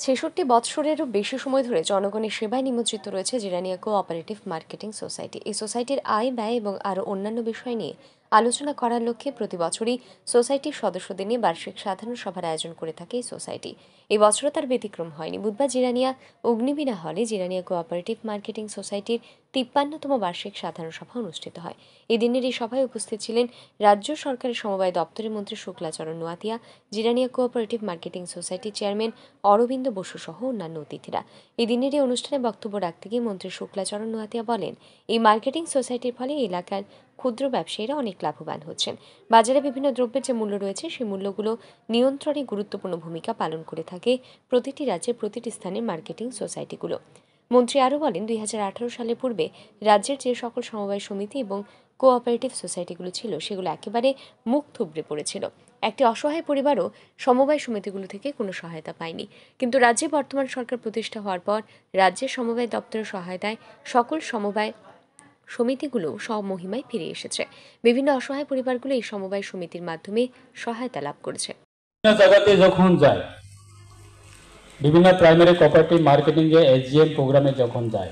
৬৬ বৎসরেরও বেশি সময় ধরে জনগণের সেবায় নিমজ্জিত রয়েছে জিরানিয়া কোঅপারেটিভ মার্কেটিং সোসাইটি। এই সোসাইটির আয়, ব্যয় এবং আরও অন্যান্য বিষয় নিয়ে আলোচনা করার লক্ষ্যে প্রতি বছরই সোসাইটির সদস্যদের নিয়ে বার্ষিক সাধারণ সভার আয়োজন করে থাকে এই সোসাইটি। এই বছরও তার ব্যতিক্রম হয়নি। বুধবার জিরানিয়া অগ্নিবীণা হলে জিরানিয়া কোঅপারেটিভ মার্কেটিং সোসাইটির ৫৩তম বার্ষিক সাধারণ সভা অনুষ্ঠিত হয়। এই দিনের এই সভায় উপস্থিত ছিলেন রাজ্য সরকারের সমবায় দপ্তরের মন্ত্রী শুক্লাচরণ নোয়াতিয়া, জিরানিয়া কোঅপারেটিভ মার্কেটিং সোসাইটির চেয়ারম্যান অরবিন্দ বসু সহ অন্যান্য অতিথিরা। এই দিনের এই অনুষ্ঠানে বক্তব্য রাখতে গিয়ে মন্ত্রী শুক্লাচরণ নোয়াতিয়া বলেন, এই মার্কেটিং সোসাইটির ফলে এলাকার ক্ষুদ্র ব্যবসায়ীরা অনেক লাভবান হচ্ছেন। বাজারে বিভিন্ন দ্রব্যের যে মূল্য রয়েছে সেই মূল্যগুলো নিয়ন্ত্রণে গুরুত্বপূর্ণ ভূমিকা পালন করে থাকে প্রতিটি রাজ্যের প্রতিটি স্থানের মার্কেটিং সোসাইটিগুলো। মন্ত্রী আরও বলেন, ২০১৮ সালের পূর্বে রাজ্যের যে সকল সমবায় সমিতি এবং কোঅপারেটিভ সোসাইটিগুলো ছিল সেগুলো একেবারে মুখ থুবড়ে পড়েছিল। একটি অসহায় পরিবারও সমবায় সমিতিগুলো থেকে কোনো সহায়তা পায়নি। কিন্তু রাজ্যে বর্তমান সরকার প্রতিষ্ঠা হওয়ার পর রাজ্যের সমবায় দপ্তরের সহায়তায় সকল সমবায় সমিতিগুলো স্বমহিমায় ফিরে এসেছে। বিভিন্ন অসহায় পরিবারগুলো এই সমবায় সমিতির মাধ্যমে সহায়তা লাভ করেছে। জায়গাতে যখন যায়, বিভিন্ন প্রাইমারি কোঅপারেটিভ মার্কেটিং এ এসজিএম প্রোগ্রামে যখন যায়,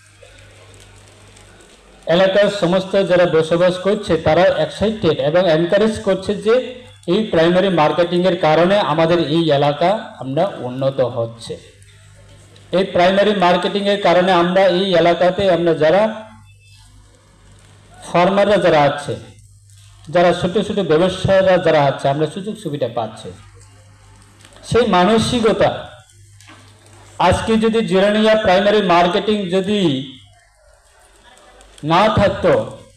এলাকার সমস্ত যারা বসবাস করছে তারা এক্সাইটেড এবং এনকারেজ করছে যে এই প্রাইমারি মার্কেটিং এর কারণে আমাদের এই এলাকা আমরা উন্নত হচ্ছে। এই প্রাইমারি মার্কেটিং এর কারণে আমরা এই এলাকাতে আমরা যারা ফার্মাররা যারা আছে, যারা ছোট ছোট ব্যবসায়ীরা যারা আছে, আমরা সুযোগ সুবিধা পাচ্ছি। সেই মানসিকতা আজকে যদি জিরানিয়া প্রাইমারি মার্কেটিং যদি না থাকতো,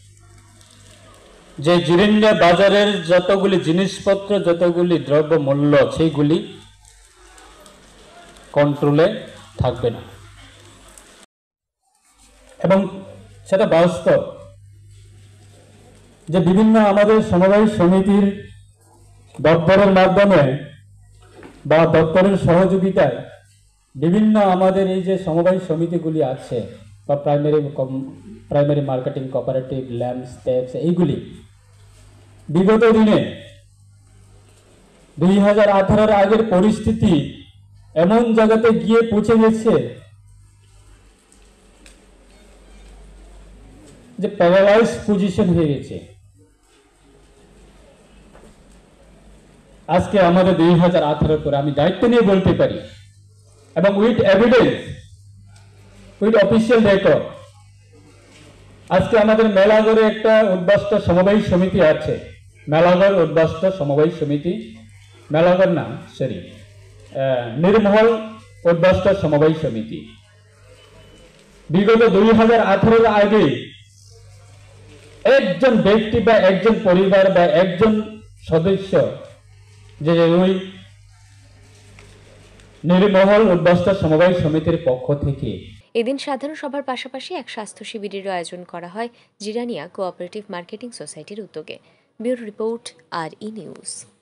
যে জিরানিয়া বাজারের যতগুলি জিনিসপত্র, যতগুলি দ্রব্য মূল্য সেইগুলি কন্ট্রোলে থাকবে না। এবং সেটা বাস্তব যে বিভিন্ন আমাদের সমবায় সমিতির দপ্তরের মাধ্যমে বা দপ্তরের সহযোগিতায় বিভিন্ন আমাদের এই যে সমবায় সমিতিগুলি আছে বা primary marketing cooperative land steps, এইগুলি বিগত দিনে ২০১৮ আগের পরিস্থিতি এমন জায়গাতে গিয়ে পৌঁছে গেছে যে প্যারালাইজ পজিশন হয়ে গেছে। আজকে আমাদের ২০১৮ পরে আমি দায়িত্ব নিয়ে বলতে পারি এবং with evidence, with official record, আজকে আমাদের মেলাগড়ে একটা উদ্বাস্তু সমবায় সমিতি আছে, মেলাগড় উদ্বাস্তু সমবায় সমিতি, মেলাগড় না সরি নির্মহল উদ্বাস্তু সমবায় সমিতি। বিগত ২০১৮ আগে একজন ব্যক্তি বা একজন পরিবার বা একজন সদস্য যে ওই নির্মহল উদ্বাস্তু সমবায় সমিতির পক্ষ থেকে। এদিন সাধারণ সভার পাশাপাশি এক স্বাস্থ্য শিবিরের আয়োজন করা হয় জিরানিয়া কোঅপারেটিভ মার্কেটিং সোসাইটির উদ্যোগে। Bureau report, RE news.